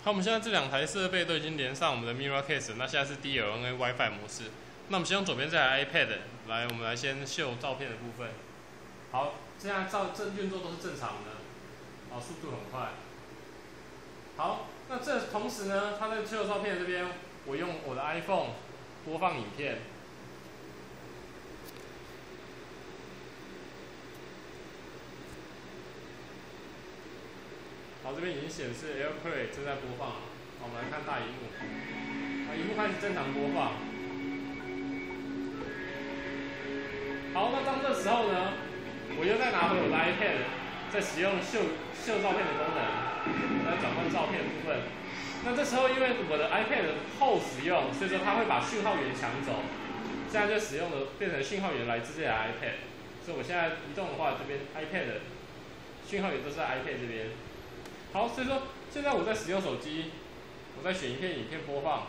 好，我们现在这两台设备都已经连上我们的 Miracast， 那现在是 DLNA WiFi 模式。那我们先用左边这台 iPad 来，我们来先秀照片的部分。好，现在运作都是正常的，好，速度很快。好，那这同时呢，它在秀照片这边，我用我的 iPhone 播放影片。好，这边已经显示 AirPlay 正在播放。好，我们来看大荧幕。好，荧幕开始正常播放。好，那当这时候呢，我又再拿回我的 iPad， 再使用秀照片的功能，来转换照片的部分。那这时候因为我的 iPad 后使用，所以说它会把讯号源抢走。现在就使用了变成讯号源来自这台 iPad， 所以我现在移动的话，这边 iPad 讯号源都是在 iPad 这边。好，所以说现在我在使用手机，我在选一片影片播放。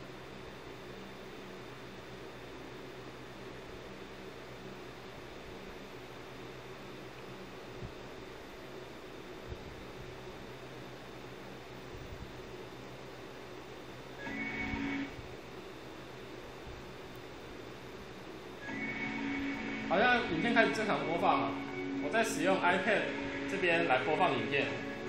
好像影片开始正常播放了，我在使用 iPad 这边来播放影片。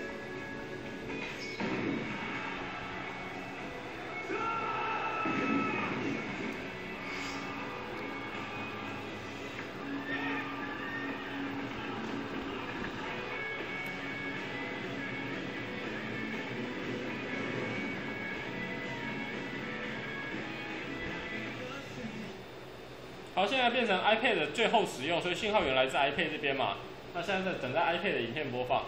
好，现在变成 iPad 的最后使用，所以信号源来自 iPad 这边嘛。那现在在等待 iPad 的影片播放。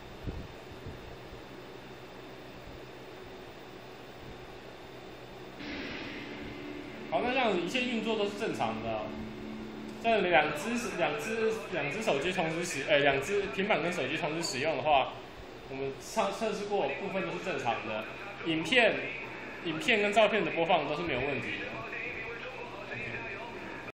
好，那这样子一切运作都是正常的。这两只手机同时两只平板跟手机同时使用的话，我们测试过部分都是正常的，影片跟照片的播放都是没有问题的。